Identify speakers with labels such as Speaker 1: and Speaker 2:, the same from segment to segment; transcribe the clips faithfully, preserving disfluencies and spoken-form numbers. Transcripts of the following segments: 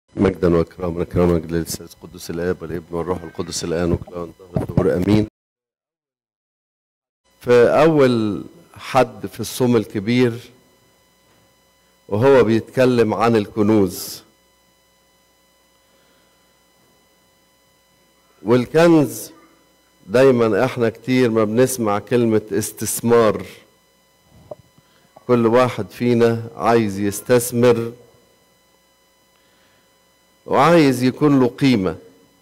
Speaker 1: مجدا واكراما كرامة مجد للثالث قدس الاب والابن والروح القدس الان وكل ان ظهر الدهور امين. في اول حد في الصوم الكبير وهو بيتكلم عن الكنوز والكنز. دايما احنا كتير ما بنسمع كلمة استثمار. كل واحد فينا عايز يستثمر وعايز يكون له قيمة،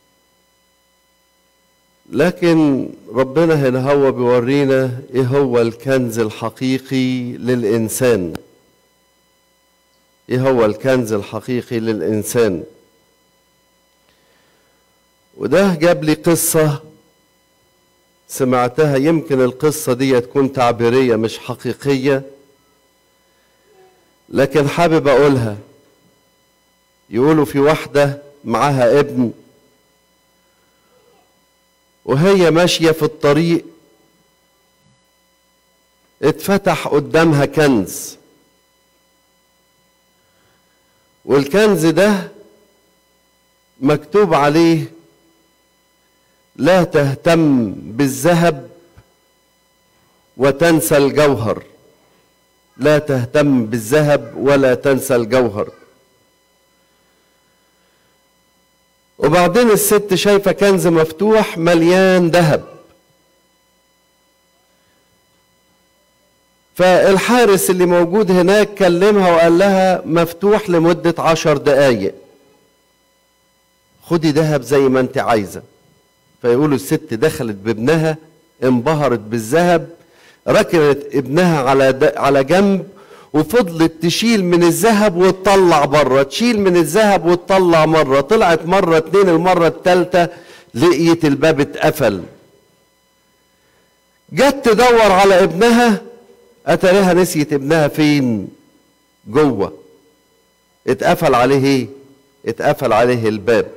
Speaker 1: لكن ربنا هنا هو بيورينا ايه هو الكنز الحقيقي للإنسان. ايه هو الكنز الحقيقي للإنسان؟ وده جاب لي قصة سمعتها، يمكن القصة دي تكون تعبيرية مش حقيقية، لكن حابب أقولها. يقولوا في واحدة معاها ابن وهي ماشية في الطريق اتفتح قدامها كنز، والكنز ده مكتوب عليه لا تهتم بالذهب وتنسى الجوهر. لا تهتم بالذهب ولا تنسى الجوهر. وبعدين الست شايفة كنز مفتوح مليان ذهب، فالحارس اللي موجود هناك كلمها وقال لها مفتوح لمدة عشر دقايق، خدي ذهب زي ما انت عايزة. فيقولوا الست دخلت بابنها انبهرت بالذهب، ركنت ابنها على على جنب وفضلت تشيل من الذهب وتطلع بره، تشيل من الذهب وتطلع مرة، طلعت مرة اتنين، المرة التالتة لقيت الباب اتقفل. جت تدور على ابنها، اتاريها نسيت ابنها فين؟ جوه. اتقفل عليه ايه؟ اتقفل عليه الباب.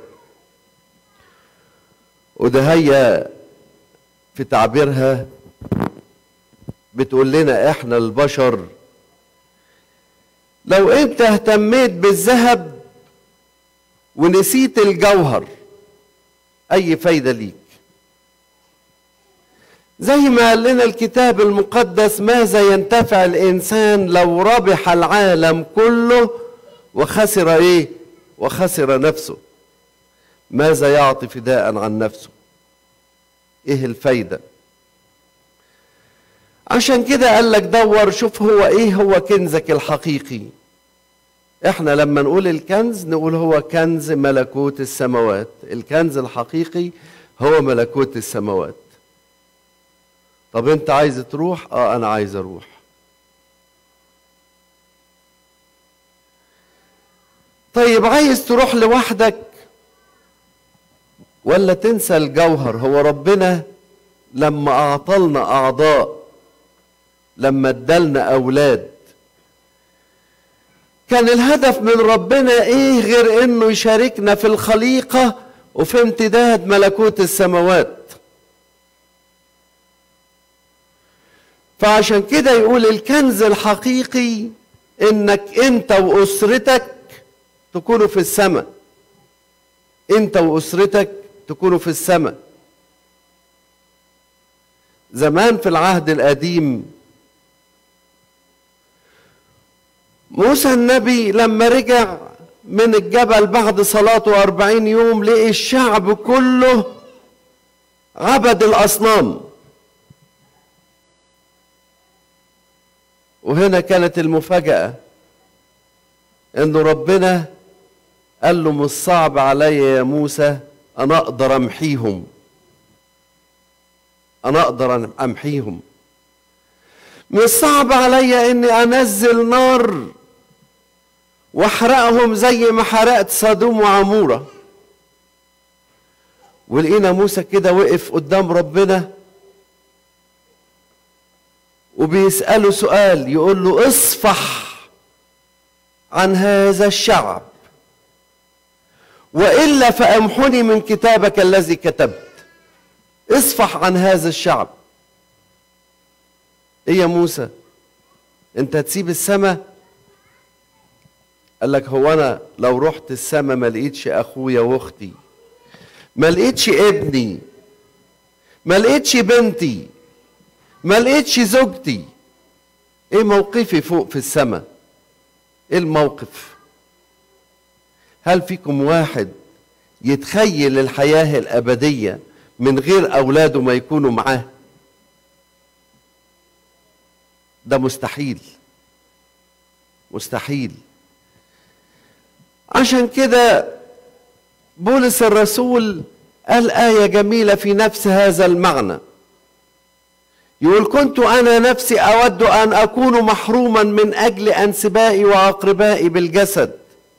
Speaker 1: وده هي في تعبيرها بتقول لنا احنا البشر لو انت اهتميت بالذهب ونسيت الجوهر اي فايدة ليك؟ زي ما قال لنا الكتاب المقدس ماذا ينتفع الانسان لو ربح العالم كله وخسر ايه؟ وخسر نفسه. ماذا يعطي فداء عن نفسه؟ ايه الفايدة؟ عشان كده قال لك دور شوف هو ايه هو كنزك الحقيقي. احنا لما نقول الكنز نقول هو كنز ملكوت السماوات. الكنز الحقيقي هو ملكوت السماوات. طب انت عايز تروح؟ اه انا عايز اروح. طيب عايز تروح لوحدك ولا تنسى الجوهر؟ هو ربنا لما اعطلنا اعضاء، لما ادالنا اولاد، كان الهدف من ربنا ايه غير انه يشاركنا في الخليقة وفي امتداد ملكوت السماوات؟ فعشان كده يقول الكنز الحقيقي انك انت واسرتك تكونوا في السماء. انت واسرتك تكونوا في السماء. زمان في العهد القديم موسى النبي لما رجع من الجبل بعد صلاته أربعين يوم لقي الشعب كله عبد الأصنام. وهنا كانت المفاجأة إنه ربنا قال له مش صعب عليا يا موسى، أنا أقدر أمحيهم. أنا أقدر أمحيهم. مش صعب عليا إني أنزل نار واحرقهم زي ما حرقت سدوم وعمورة. ولقينا موسى كده وقف قدام ربنا وبيسأله سؤال، يقول له اصفح عن هذا الشعب وإلا فأمحني من كتابك الذي كتبت. اصفح عن هذا الشعب. ايه يا موسى؟ انت تسيب السماء قال لك هو انا لو رحت السما ما لقيتش اخويا واختي، ما لقيتش ابني، ما لقيتش بنتي، ما لقيتش زوجتي، ايه موقفي فوق في السما؟ ايه الموقف؟ هل فيكم واحد يتخيل الحياة الأبدية من غير أولاده ما يكونوا معاه؟ ده مستحيل، مستحيل. عشان كده بولس الرسول قال آية جميلة في نفس هذا المعنى، يقول كنت أنا نفسي أود أن أكون محروما من أجل أنسبائي وأقربائي بالجسد.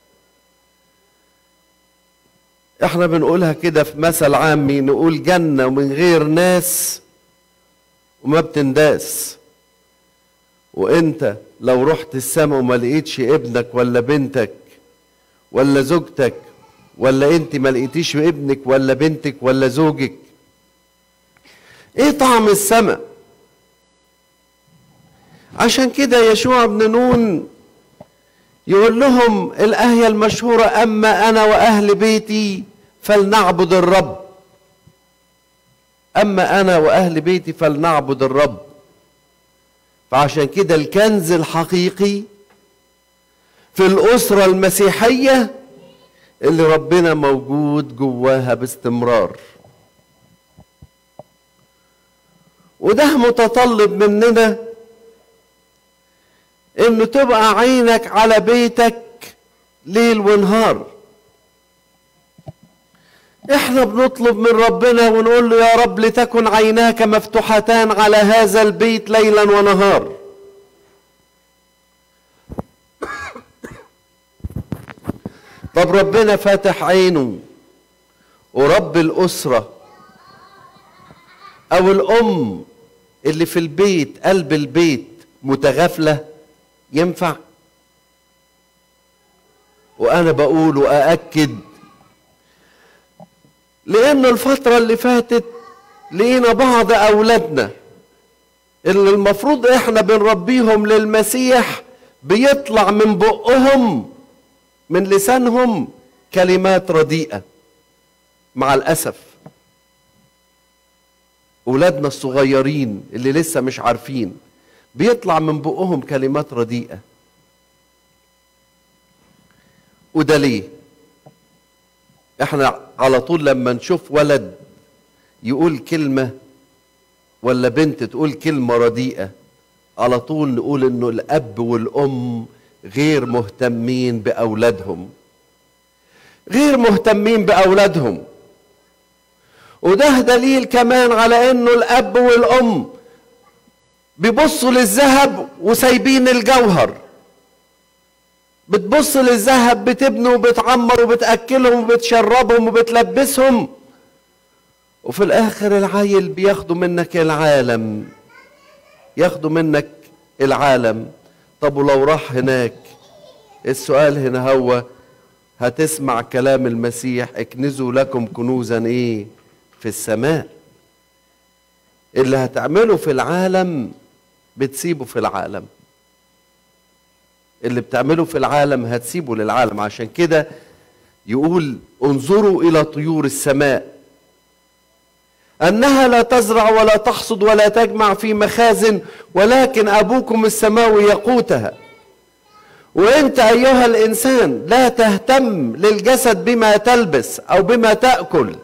Speaker 1: احنا بنقولها كده في مثل عامي، نقول جنة من غير ناس وما بتنداس. وانت لو رحت السما وما لقيتش ابنك ولا بنتك ولا زوجتك، ولا انت ما لقيتيش ابنك ولا بنتك ولا زوجك، ايه طعم السما؟ عشان كده يشوع بن نون يقول لهم الآية المشهورة أما أنا وأهل بيتي فلنعبد الرب. أما أنا وأهل بيتي فلنعبد الرب. فعشان كده الكنز الحقيقي في الأسرة المسيحية اللي ربنا موجود جواها باستمرار، وده متطلب مننا انه تبقى عينك على بيتك ليل ونهار. احنا بنطلب من ربنا ونقول له يا رب لتكن عيناك مفتوحتان على هذا البيت ليلا ونهار. طب ربنا فاتح عينه ورب الأسرة أو الأم اللي في البيت قلب البيت متغافلة، ينفع؟ وأنا بقول وأأكد، لأن الفترة اللي فاتت لقينا بعض أولادنا اللي المفروض إحنا بنربيهم للمسيح بيطلع من بقهم من لسانهم كلمات رديئة. مع الأسف أولادنا الصغيرين اللي لسه مش عارفين بيطلع من بقهم كلمات رديئة. وده ليه؟ احنا على طول لما نشوف ولد يقول كلمة ولا بنت تقول كلمة رديئة على طول نقول انه الاب والام غير مهتمين باولادهم، غير مهتمين باولادهم. وده دليل كمان على انه الاب والام بيبصوا للذهب وسايبين الجوهر. بتبص للذهب، بتبني وبتعمر وبتأكلهم وبتشربهم وبتلبسهم، وفي الآخر العيل بياخدوا منك العالم، ياخدوا منك العالم. طب ولو راح هناك، السؤال هنا هو هتسمع كلام المسيح اكنزوا لكم كنوزا ايه في السماء. اللي هتعمله في العالم بتسيبه في العالم، اللي بتعمله في العالم هتسيبه للعالم. عشان كده يقول انظروا إلى طيور السماء أنها لا تزرع ولا تحصد ولا تجمع في مخازن، ولكن أبوكم السماوي يقوتها. وأنت أيها الإنسان لا تهتم للجسد بما تلبس أو بما تأكل،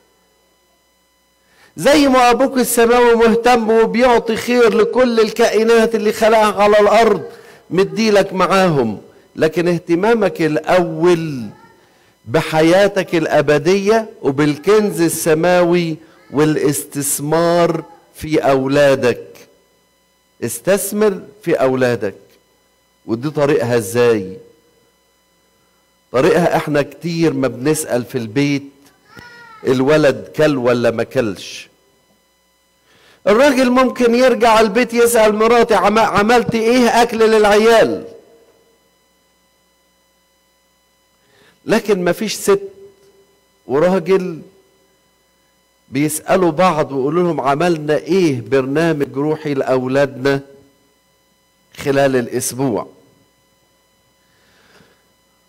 Speaker 1: زي ما أبوك السماوي مهتم وبيعطي خير لكل الكائنات اللي خلقها على الأرض، مديلك معاهم. لكن اهتمامك الأول بحياتك الأبدية وبالكنز السماوي والاستثمار في أولادك. استثمر في أولادك. ودي طريقها ازاي؟ طريقها احنا كتير ما بنسأل في البيت الولد كل ولا ما كلش. الراجل ممكن يرجع البيت يسأل مراتي عملت ايه اكل للعيال، لكن ما فيش ست وراجل بيسألوا بعض ويقولوا لهم عملنا ايه برنامج روحي لأولادنا خلال الاسبوع.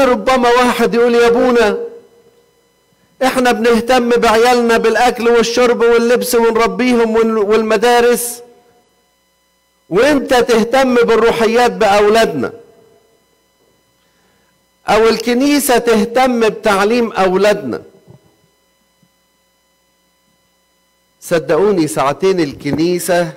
Speaker 1: ربما واحد يقول يا ابونا احنا بنهتم بعيالنا بالاكل والشرب واللبس ونربيهم والمدارس، وانت تهتم بالروحيات باولادنا، او الكنيسة تهتم بتعليم اولادنا. صدقوني ساعتين الكنيسة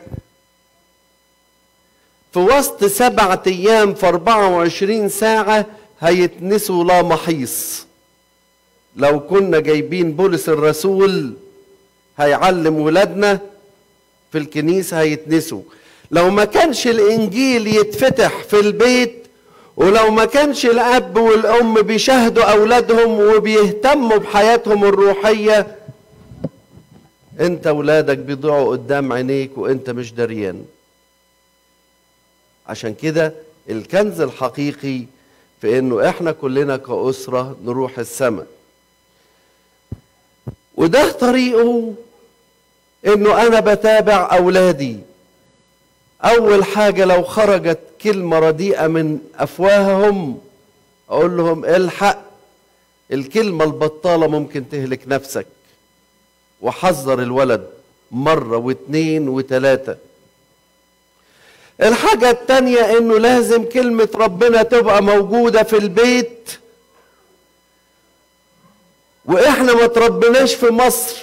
Speaker 1: في وسط سبعة ايام في اربعة وعشرين ساعة هيتنسوا لا محيص. لو كنا جايبين بولس الرسول هيعلم ولادنا في الكنيسة هيتنسوا. لو ما كانش الانجيل يتفتح في البيت، ولو ما كانش الاب والام بيشاهدوا اولادهم وبيهتموا بحياتهم الروحية، انت ولادك بيضيعوا قدام عينيك وانت مش دريان. عشان كده الكنز الحقيقي في انه احنا كلنا كأسرة نروح السماء، وده طريقه انه انا بتابع اولادي. اول حاجة لو خرجت كلمة رديئة من افواههم اقول لهم الحق، الكلمة البطالة ممكن تهلك نفسك، وحذر الولد مرة واثنين وثلاثة. الحاجة التانية انه لازم كلمة ربنا تبقى موجودة في البيت، واحنا ما تربناش في مصر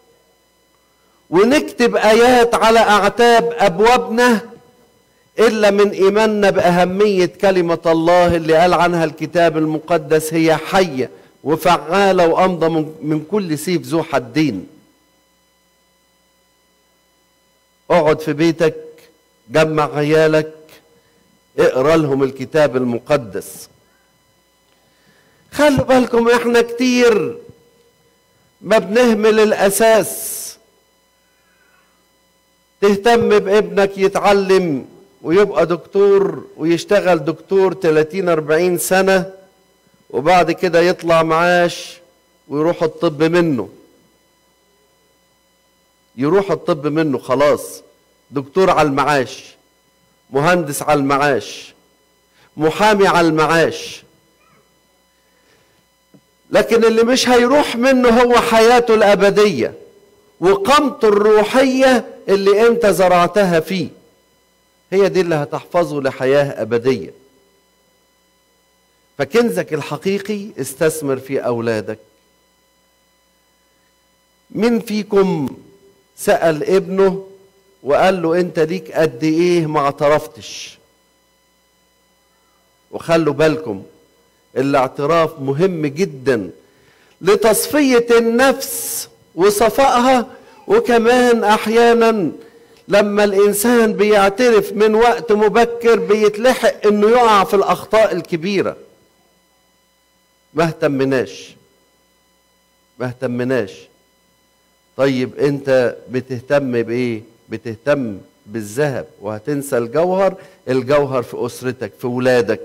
Speaker 1: ونكتب ايات على اعتاب ابوابنا الا من ايماننا باهمية كلمة الله اللي قال عنها الكتاب المقدس هي حية وفعالة وامضى من كل سيف ذو حدين. اقعد في بيتك، جمع عيالك، اقرا لهم الكتاب المقدس. خلوا بالكم احنا كتير ما بنهمل الاساس. تهتم بابنك يتعلم ويبقى دكتور ويشتغل دكتور ثلاثين أربعين سنة، وبعد كده يطلع معاش ويروح الطب منه يروح الطب منه خلاص، دكتور على المعاش، مهندس على المعاش، محامي على المعاش. لكن اللي مش هيروح منه هو حياته الأبدية وقامته الروحية اللي انت زرعتها فيه، هي دي اللي هتحفظه لحياة أبدية. فكنزك الحقيقي استثمر في أولادك. مين فيكم سأل ابنه وقال له انت ليك قد ايه ما اعترفتش؟ وخلوا بالكم الاعتراف مهم جدا لتصفية النفس وصفائها، وكمان احيانا لما الانسان بيعترف من وقت مبكر بيتلحق انه يقع في الاخطاء الكبيرة. ما اهتمناش ما اهتمناش طيب انت بتهتم بايه؟ بتهتم بالذهب وهتنسى الجوهر. الجوهر في اسرتك، في ولادك.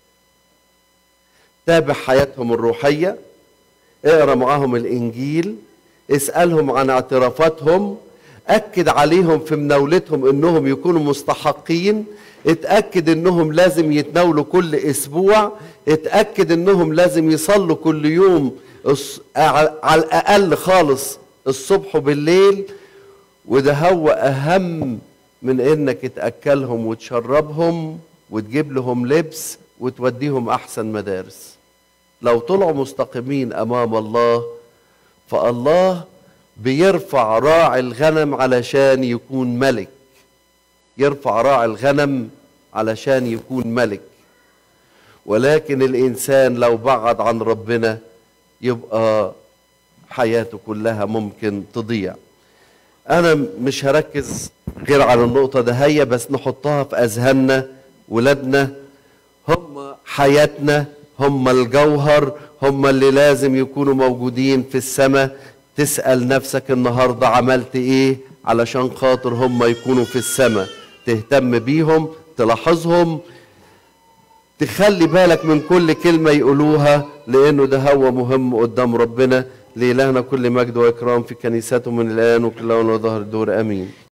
Speaker 1: تابع حياتهم الروحية، اقرا معاهم الانجيل، اسألهم عن اعترافاتهم، اكد عليهم في مناولتهم انهم يكونوا مستحقين، اتأكد انهم لازم يتناولوا كل اسبوع، اتأكد انهم لازم يصلوا كل يوم على الاقل خالص الصبح وبالليل. وده هو اهم من انك تأكلهم وتشربهم وتجيب لهم لبس وتوديهم احسن مدارس. لو طلعوا مستقيمين امام الله فالله بيرفع راعي الغنم علشان يكون ملك. يرفع راعي الغنم علشان يكون ملك. ولكن الانسان لو بعد عن ربنا يبقى حياته كلها ممكن تضيع. انا مش هركز غير على النقطة ده هي، بس نحطها في اذهاننا. ولادنا هم حياتنا، هم الجوهر، هم اللي لازم يكونوا موجودين في السماء. تسأل نفسك النهاردة عملت ايه علشان خاطر هم يكونوا في السماء. تهتم بيهم، تلاحظهم، تخلي بالك من كل كلمة يقولوها، لانه ده هو مهم قدام ربنا. لإلهنا كل مجد وإكرام في كنيسته من الآن وكل يوم وظهر الدور. آمين.